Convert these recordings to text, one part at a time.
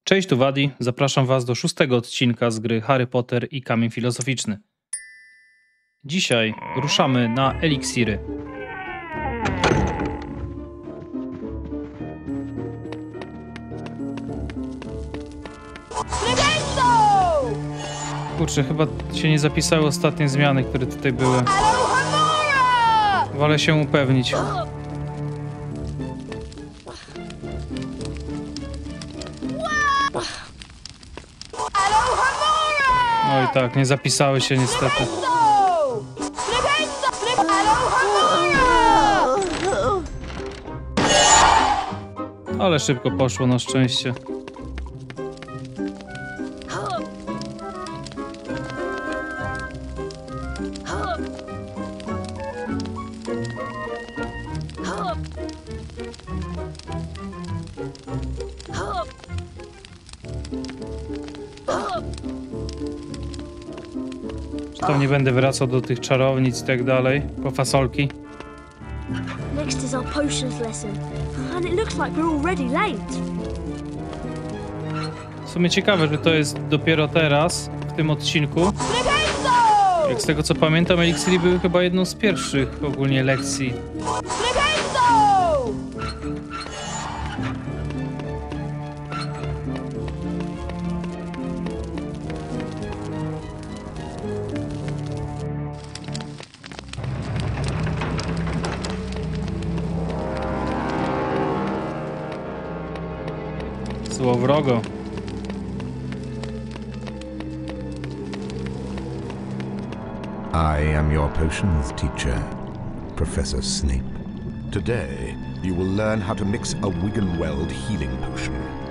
Cześć, tu Wadi. Zapraszam Was do 6. odcinka z gry Harry Potter i Kamień Filozoficzny. Dzisiaj ruszamy na eliksiry. Kurczę, chyba się nie zapisały ostatnie zmiany, które tutaj były. Wolę się upewnić. Oj tak, nie zapisały się niestety. Ale szybko poszło na szczęście. Tam nie będę wracał do tych czarownic i tak dalej, po fasolki. Next is our potions lesson, and it looks like we're already late. W sumie ciekawe, że to jest dopiero teraz, w tym odcinku. Jak z tego co pamiętam, eliksiry były chyba jedną z pierwszych ogólnie lekcji. Złowrogo. I am your potions teacher, Professor Snape. Today, you will learn how to mix a Wiggenweld healing potion.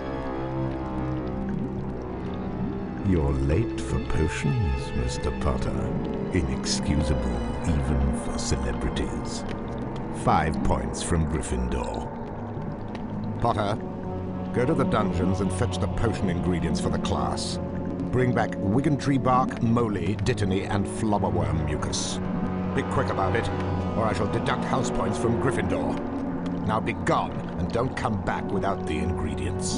You're late for potions, Mr. Potter. Inexcusable, even for celebrities. 5 points from Gryffindor. Potter, go to the dungeons and fetch the potion ingredients for the class. Bring back Wiggentree bark, moly, dittany, and flobberworm mucus. Be quick about it, or I shall deduct house points from Gryffindor. Now be gone, and don't come back without the ingredients.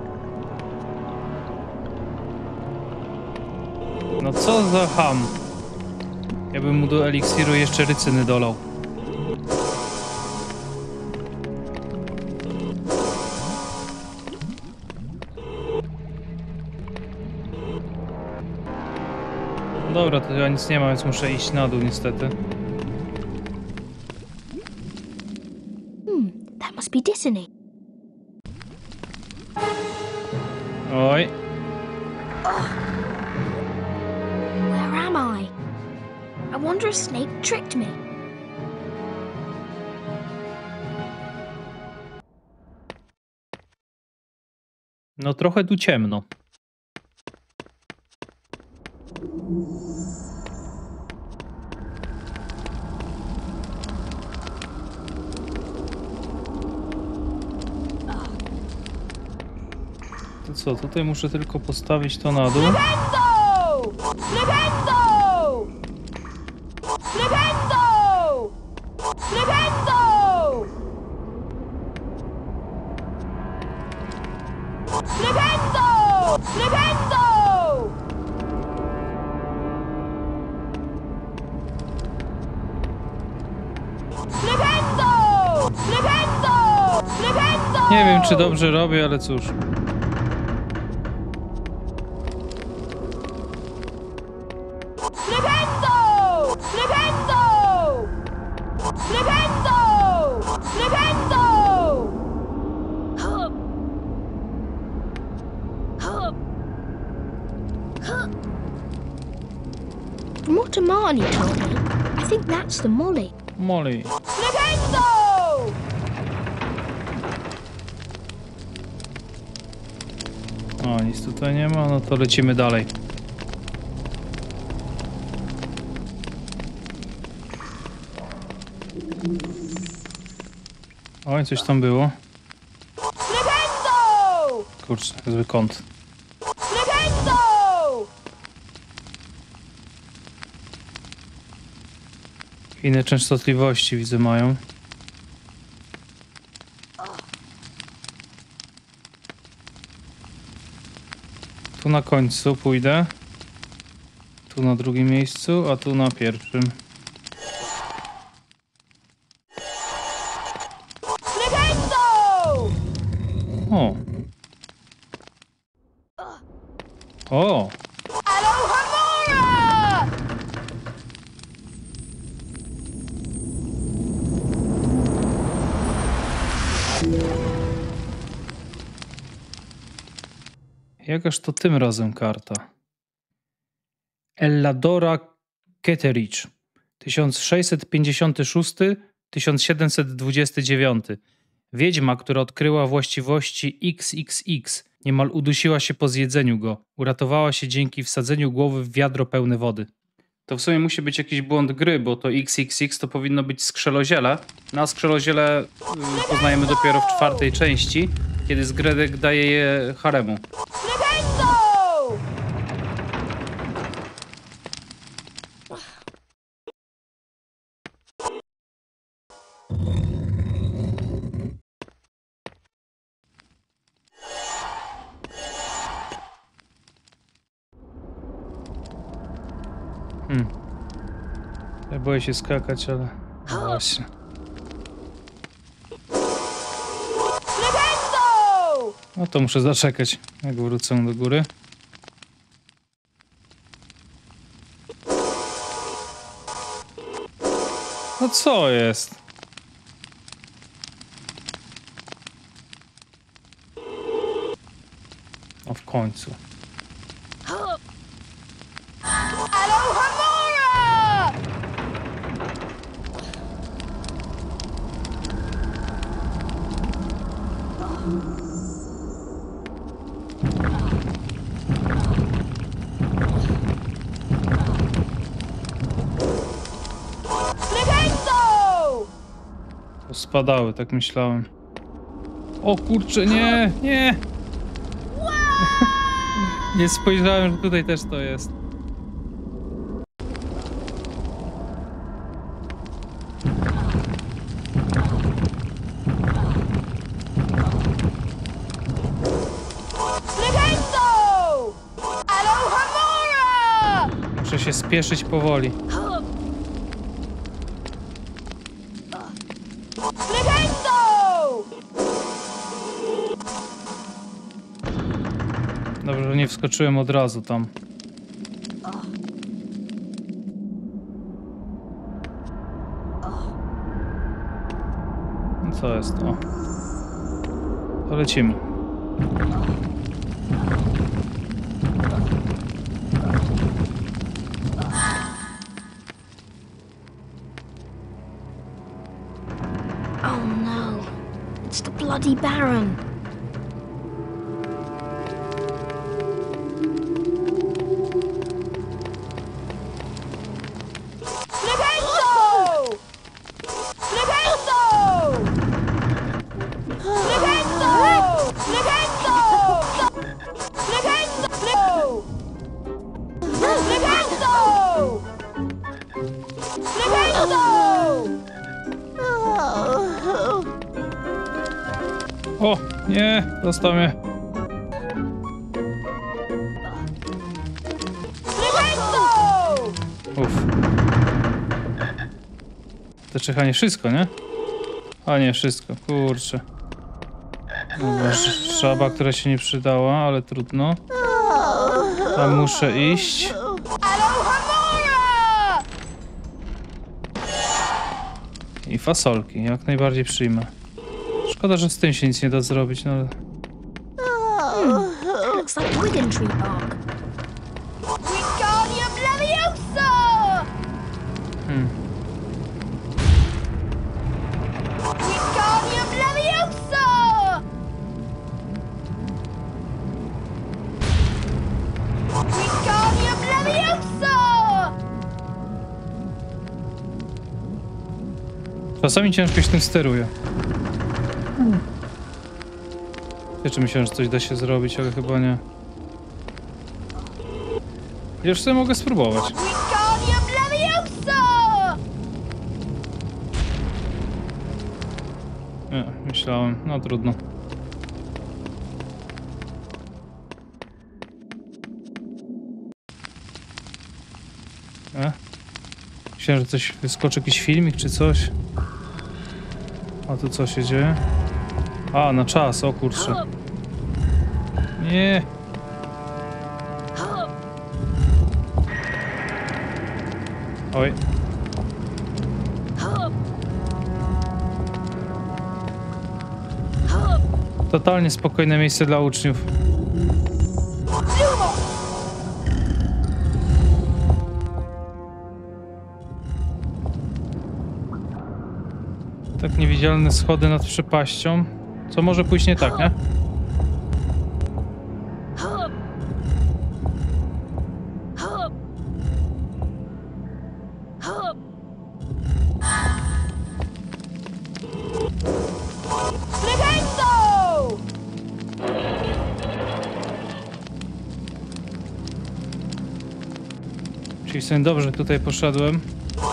No co za ham. Ja bym mu do eliksiru jeszcze rycyny dolał. Dobra, to ja nic nie ma, więc muszę iść na dół niestety. That must be Dittany. Oj. Where am I? I wonder if Snape tricked me. No trochę tu ciemno. To co, tutaj muszę tylko postawić to na dół. Nie wiem, czy dobrze robię, ale cóż. From what Hermione told me, I think that's the Molly. Molly. O, nic tutaj nie ma, no to lecimy dalej. Oj, coś tam było. Kurczę, zły kąt. Inne częstotliwości widzę mają. Tu na końcu pójdę. Tu na drugim miejscu, a tu na pierwszym. O! O! Jakaż to tym razem karta? Elladora Ketteridge 1656-1729. Wiedźma, która odkryła właściwości XXX, niemal udusiła się po zjedzeniu go. Uratowała się dzięki wsadzeniu głowy w wiadro pełne wody. To w sumie musi być jakiś błąd gry, bo to XXX to powinno być skrzeloziele. No a skrzeloziele poznajemy dopiero w 4. części, kiedy Zgredek daje je haremu. Ja boję się skakać, ale... No właśnie. No to muszę zaczekać, jak wrócę do góry. No co jest? O, w końcu. Spadały, tak myślałem. O kurczę, nie, nie! Nie spojrzałem, że tutaj też to jest. Muszę się spieszyć powoli. Dobrze, że nie wskoczyłem od razu tam. No co jest? O. To lecimy. Oh no, it's the bloody Baron. O, nie, dostał mnie. Uff. To czekanie wszystko, nie? A nie, wszystko, kurczę. Dobra, żaba, która się nie przydała, ale trudno. Tam muszę iść. I fasolki, jak najbardziej przyjmę. Szkoda, że z tym się nic nie da zrobić, no ale... Looks like Wigan Tree Park. Czasami ciężko się tym steruje. Czy myślałem, że coś da się zrobić, ale chyba nie. Już sobie mogę spróbować. Nie, myślałem. No trudno. Myślałem, że coś wyskoczy, jakiś filmik czy coś. A tu co się dzieje? A, na czas, o kurczę. Nie. Oj. Totalnie spokojne miejsce dla uczniów. Tak niewidzialne schody nad przepaścią. Co może pójść nie tak, nie? Czyli sobie dobrze tutaj poszedłem.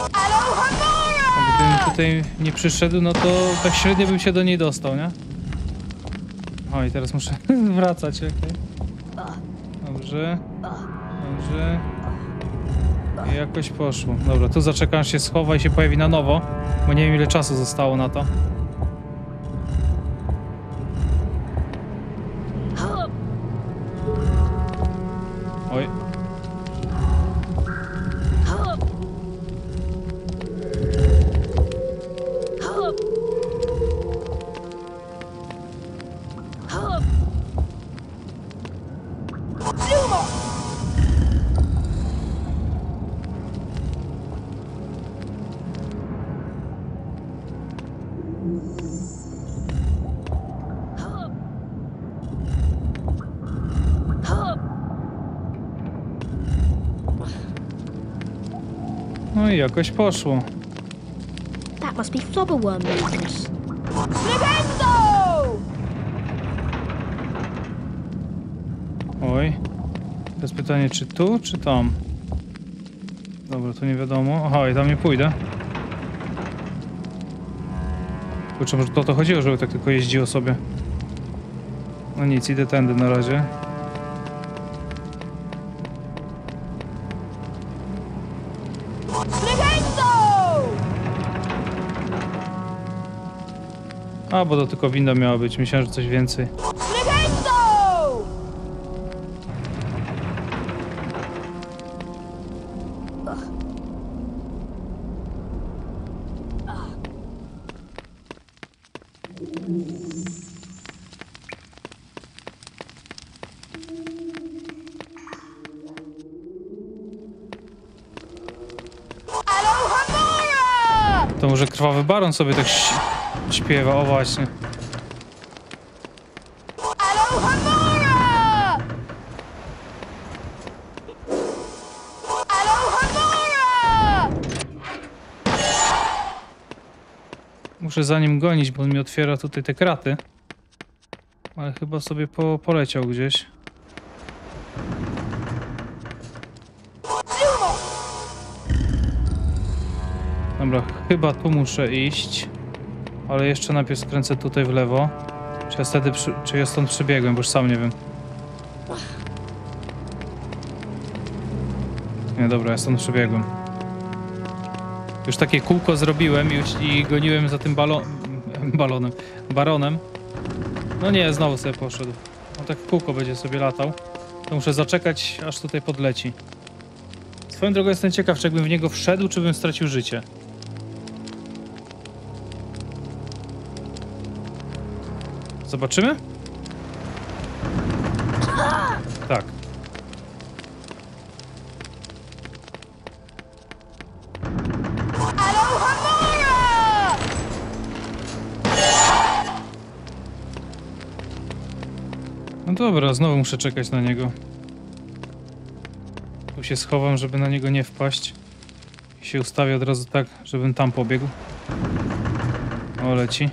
A gdybym tutaj nie przyszedł, no to tak średnio bym się do niej dostał, nie? O, i teraz muszę wracać, okej. Dobrze. Dobrze. I jakoś poszło. Dobra, tu zaczekam, aż się schowa i się pojawi na nowo, bo nie wiem, ile czasu zostało na to. Oj. No i jakoś poszło. That must be Flobberworm movements. Oj. Teraz pytanie, czy tu, czy tam? Dobra, tu nie wiadomo. Aha, i tam nie pójdę. Kurczę, może to o to chodziło, żeby tak tylko jeździło sobie. No nic, idę tędy na razie. A, bo to tylko winda miała być. Myślałem, że coś więcej. To może Krwawy Baron sobie tak śpiewa, o właśnie. Muszę za nim gonić, bo on mi otwiera tutaj te kraty. Ale chyba sobie poleciał gdzieś. Dobra, chyba tu muszę iść. Ale jeszcze najpierw skręcę tutaj w lewo. Czy ja stąd przybiegłem, bo już sam nie wiem. Nie, dobra, ja stąd przebiegłem. Już takie kółko zrobiłem i goniłem za tym baronem. No nie, znowu sobie poszedł. On tak w kółko będzie sobie latał. To muszę zaczekać, aż tutaj podleci. Swoją drogą jestem ciekaw, czy jakbym w niego wszedł, czy bym stracił życie. Zobaczymy? Tak. No dobra, znowu muszę czekać na niego. Tu się schowam, żeby na niego nie wpaść. I się ustawię od razu tak, żebym tam pobiegł. O, leci.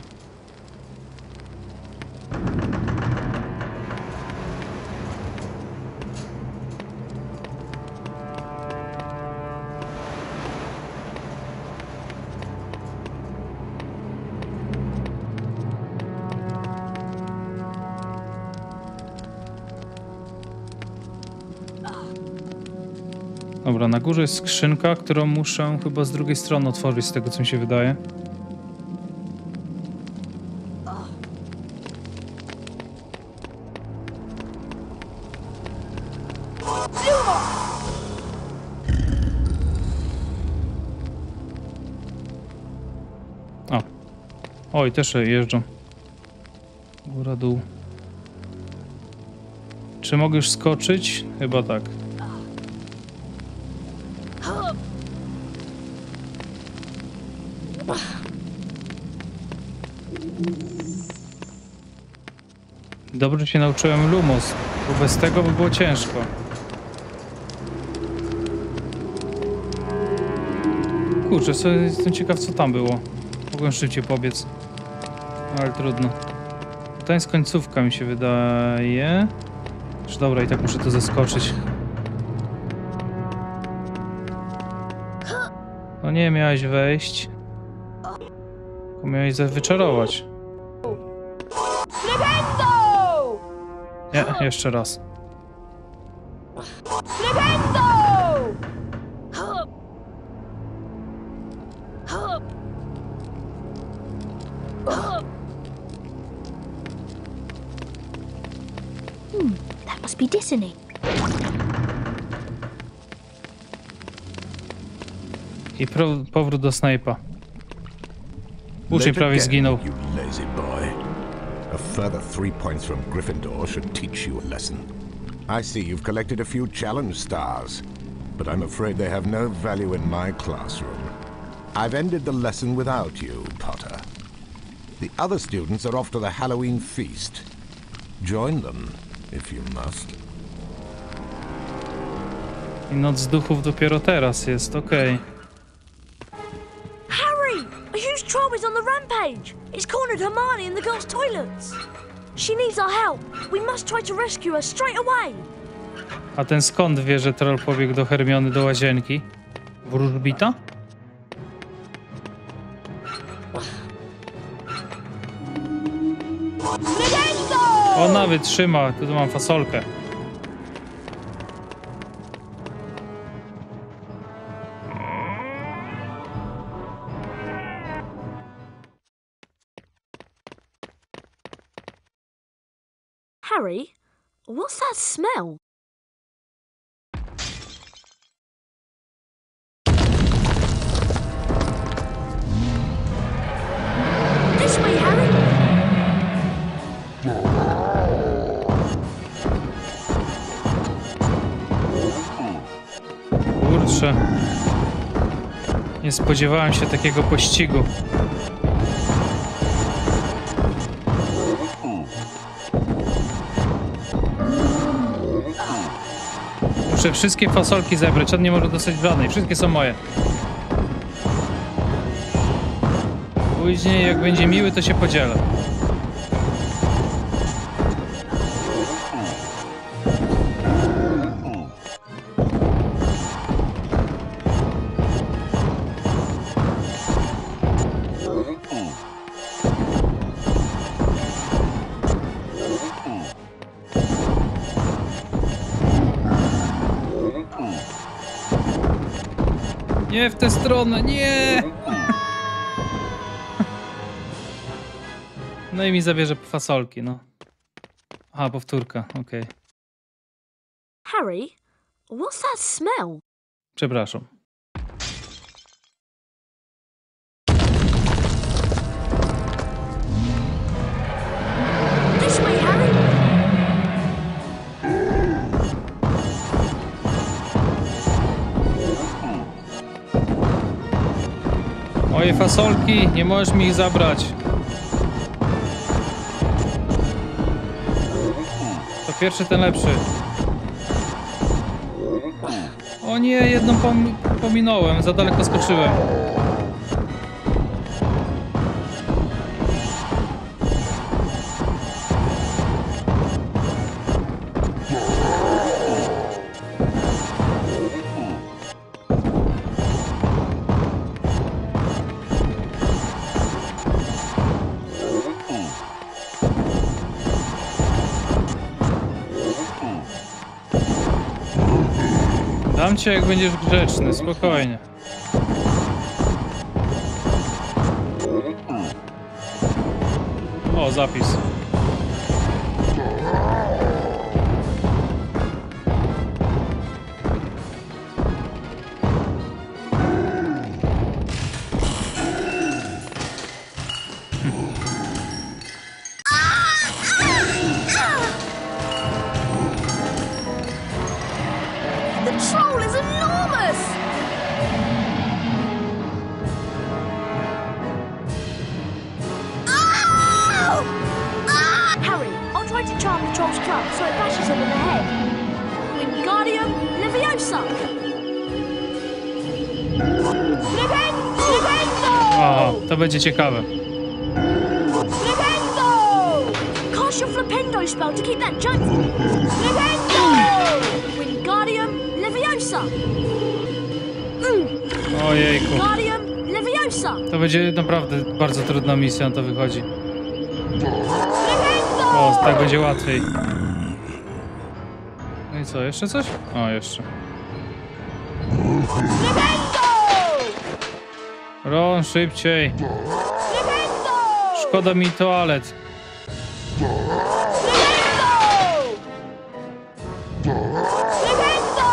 Dobra, na górze jest skrzynka, którą muszę chyba z drugiej strony otworzyć, z tego co mi się wydaje. O. Oj, też jeżdżą. Góra, dół. Czy mogę już skoczyć? Chyba tak. Dobrze, że się nauczyłem Lumos, bo bez tego by było ciężko. Kurczę, jestem ciekaw, co tam było. Mogłem szybciej pobiec. Ale trudno. To jest końcówka, mi się wydaje. Już dobra, i tak muszę to zeskoczyć. No nie miałeś wejść. Tylko miałeś wyczarować. Nie, jeszcze raz. That must be Dissony. I powrót do Snape'a. Uczeń Late prawie again, zginął. you lazy boy. A further 3 points from Gryffindor should teach you a lesson. I see you've collected a few challenge stars, but I'm afraid they have no value in my classroom. I've ended the lesson without you, Potter. The other students are off to the Halloween feast. Join them, if you must. I Noc Duchów dopiero teraz jest, okej. Harry! A huge troll is on the rampage! It's cornered Hermione in the girls' toilets! She needs our help. We must try to rescue her straight away! A ten skąd wie, że troll pobiegł do Hermiony do łazienki? Wróżbita? Ona wytrzyma, tu mam fasolkę. Harry, what's that smell? This way, Harry! Kurczę. Nie spodziewałem się takiego pościgu. Muszę wszystkie fasolki zebrać, on nie może dostać żadnej. Wszystkie są moje. Później, jak będzie miły, to się podzielę. Nie w tę stronę, nie! No i mi zabierze fasolki, no. Aha, powtórka, okej. Harry, what's that smell? Przepraszam. This way, Harry! Moje fasolki, nie możesz mi ich zabrać. To pierwszy, ten lepszy. O nie, jedną pominąłem, za daleko skoczyłem. Dam cię, jak będziesz grzeczny, spokojnie. O, zapis. The troll is enormous! Ow! Ah! Harry, I'll try to charm the troll's club so it bashes him in the head. Wingardium Leviosa! Flipendo! Aha, to będzie ciekawe. Flipendo! Cast your Flipendo spell to keep that giant... Flipendo! Wingardium Leviosa! Ojejku. Wingardium Leviosa! To będzie naprawdę bardzo trudna misja, na to wychodzi. Flipendo! O, tak będzie łatwiej. No i co, jeszcze coś? O, jeszcze. Flipendo! Ron, szybciej. Flipendo! Szkoda mi toalet. Flipendo! Flipendo!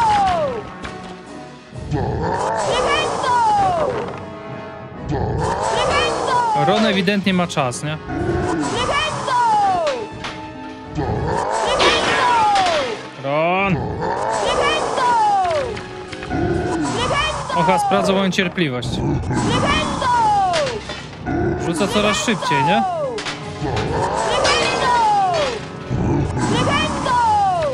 Flipendo! Flipendo! Ron ewidentnie ma czas, nie? Flipendo! Flipendo! Ron! Flipendo! Flipendo! Oha, sprawdzą moją cierpliwość. Flipendo! Rzuca coraz szybciej, nie? Flipendo! Flipendo!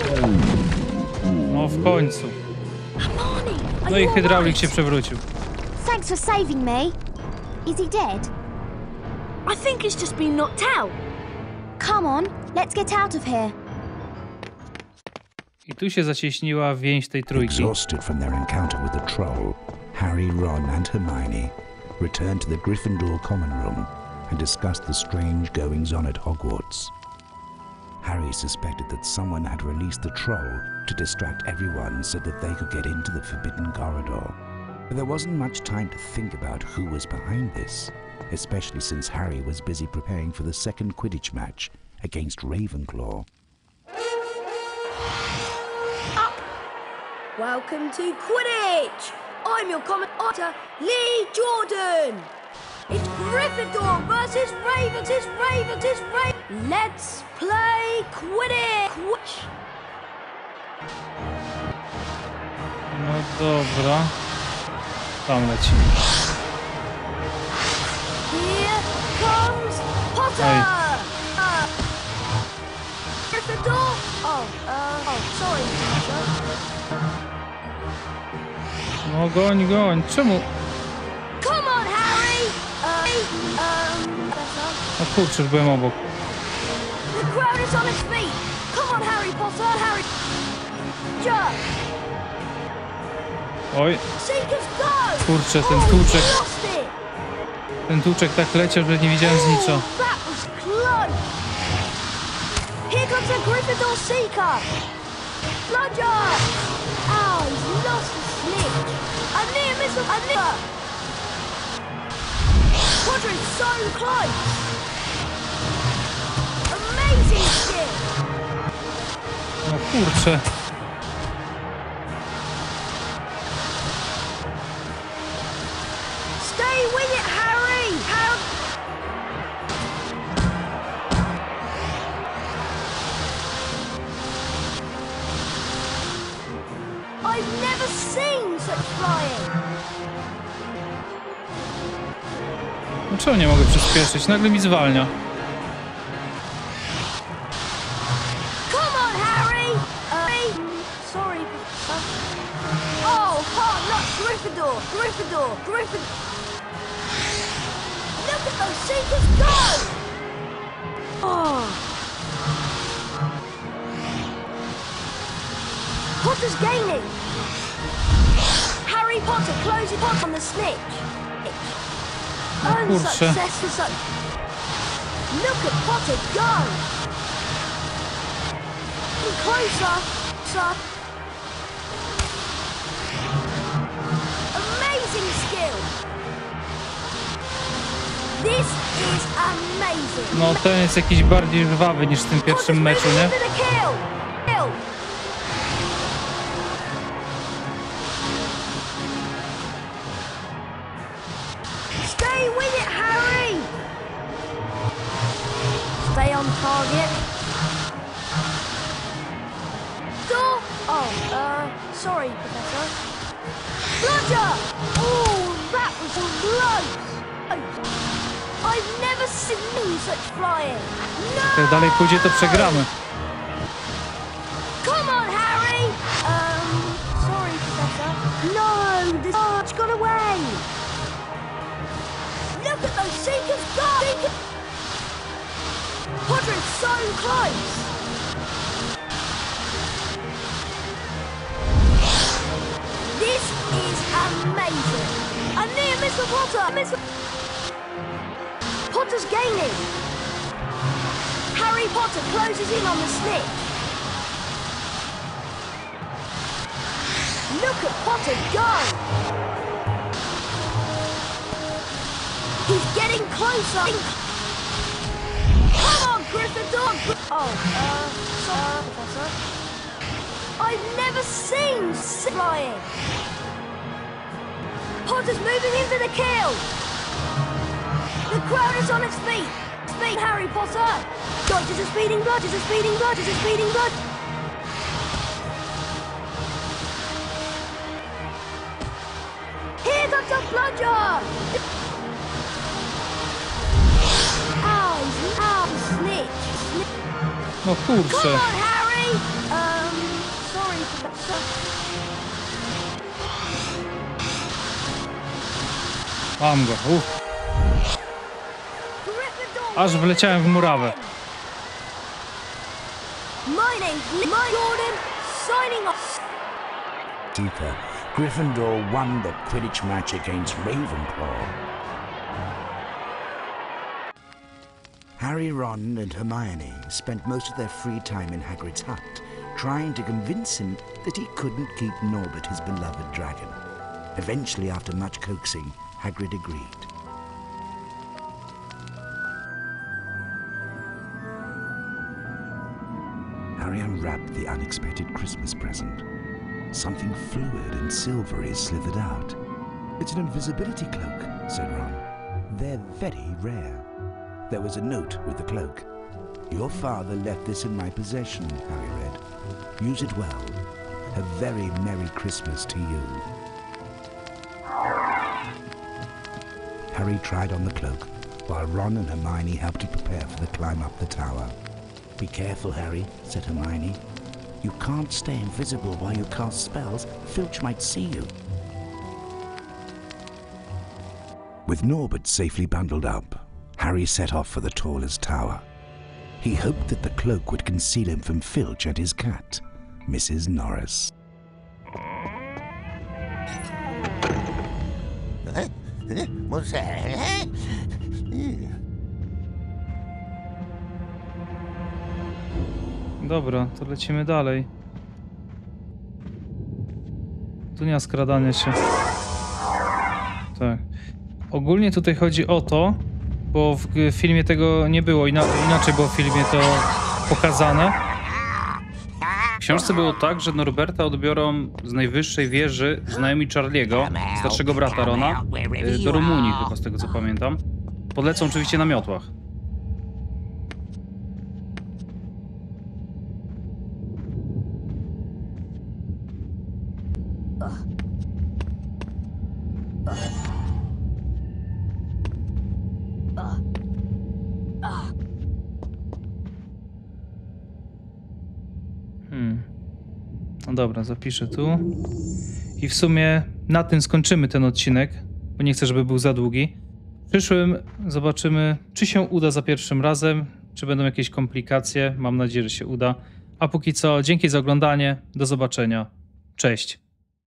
No w końcu. Hermione, are No i you hydraulik alright? się przewrócił. Thanks for saving me. Is he dead? I think he's just been knocked out. Come on, let's get out of here. I tu się zacieśniła więź tej trójki. Exhausted from their encounter with the troll, Harry, Ron, and Hermione returned to the Gryffindor common room and discussed the strange goings-on at Hogwarts. Harry suspected that someone had released the troll to distract everyone so that they could get into the forbidden corridor. But there wasn't much time to think about who was behind this, especially since Harry was busy preparing for the second Quidditch match against Ravenclaw. Welcome to Quidditch! I'm your commentator, Lee Jordan! It's Gryffindor versus Ravens, Let's play Quidditch! No dobra. Tam lecimy. Here comes Potter! Ej. Gryffindor? Sorry, Potter. No goń, goń. Czemu? Come on, Harry! No kurczę, już byłem obok. The crowd is on its feet! Come on, Harry Potter, Harry! Jump! Oj, Seekers go! kurczę, ten Oh, tłuczek. lost it! Ten tłuczek tak leciał, że nie widziałem z nicza. Oh, that was close! Here comes a Gryffindor Seeker! Bludger! Oh, he's lost the snitch! A near miss, a near! Potter is so close! Amazing skill! No kurczę. Stay with it, Harry! I've never seen such flying! No czemu nie mogę przyspieszyć? Nagle mi zwalnia. Come on, Harry! Sorry, oh, hard luck, Gryffindor! Gryffindor! Look at those Seekers go! Oh! Potter's gaining! Harry Potter closes Potter on the snitch! Unsuccessful such... Look at Potter go! Closer, sir. This is amazing. No ten jest jakiś bardziej żwawy niż w tym pierwszym meczu, nie? Stay with it, Harry. Stay on target. Door. Oh, sorry, Professor. Bludger! Oh, that was close. I've never seen such flying. No! Jak dalej pójdzie, to przegramy. Come on, Harry! Sorry, Professor. No, the arch got away. Look at those seekers go! Potter is so close. This is amazing. A near miss of Potter. Potter's gaining. Harry Potter closes in on the snitch. Look at Potter go. He's getting closer. Come on, Gryffindor. Oh, sorry, Professor. I've never seen flying. Potter's moving in for the kill. The crowd is on its feet. Speed, Harry Potter. Dodges a speeding blood, is a speeding blood, is a speeding blood. Here comes a bludger. Ow, snitch. No Come kurczę. on, Harry. Sorry, Professor. Mam go. Aż wleciałem w murawę. My name's Mike Jordan, signing off. Deeper, Gryffindor won the Quidditch match against Ravenclaw. Harry, Ron and Hermione spent most of their free time in Hagrid's hut, trying to convince him that he couldn't keep Norbert, his beloved dragon. Eventually, after much coaxing, Hagrid agreed. Harry unwrapped the unexpected Christmas present. Something fluid and silvery slithered out. "It's an invisibility cloak," said Ron. "They're very rare." There was a note with the cloak. "Your father left this in my possession," Harry read. "Use it well. A very Merry Christmas to you." Harry tried on the cloak, while Ron and Hermione helped to prepare for the climb up the tower. "Be careful, Harry," said Hermione. "You can't stay invisible while you cast spells. Filch might see you." With Norbert safely bundled up, Harry set off for the tallest tower. He hoped that the cloak would conceal him from Filch and his cat, Mrs. Norris. Dobra, to lecimy dalej. Tu nie ma skradania się. Tak. Ogólnie tutaj chodzi o to, bo w filmie tego nie było, inaczej było w filmie to pokazane. W książce było tak, że Norberta odbiorą z najwyższej wieży znajomi Charlie'ego, starszego brata Rona, do Rumunii chyba, z tego co pamiętam. Podlecą oczywiście na miotłach. No dobra, zapiszę tu. I w sumie na tym skończymy ten odcinek, bo nie chcę, żeby był za długi. W przyszłym zobaczymy, czy się uda za pierwszym razem, czy będą jakieś komplikacje. Mam nadzieję, że się uda. A póki co, dzięki za oglądanie. Do zobaczenia. Cześć.